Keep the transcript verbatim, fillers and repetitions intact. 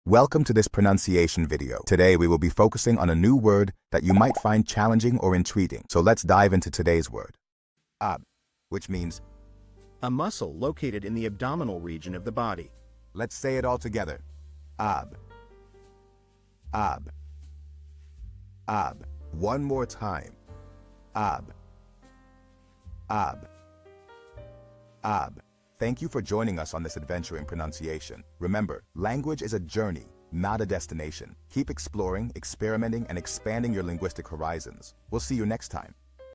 Welcome to this pronunciation video. Today we will be focusing on a new word that you might find challenging or intriguing. So let's dive into today's word. Ab, which means A muscle located in the abdominal region of the body. let's say it all together. Ab. Ab. Ab. One more time. Ab. Ab. Ab. Thank you for joining us on this adventure in pronunciation. Remember, language is a journey, not a destination. Keep exploring, experimenting, and expanding your linguistic horizons. We'll see you next time.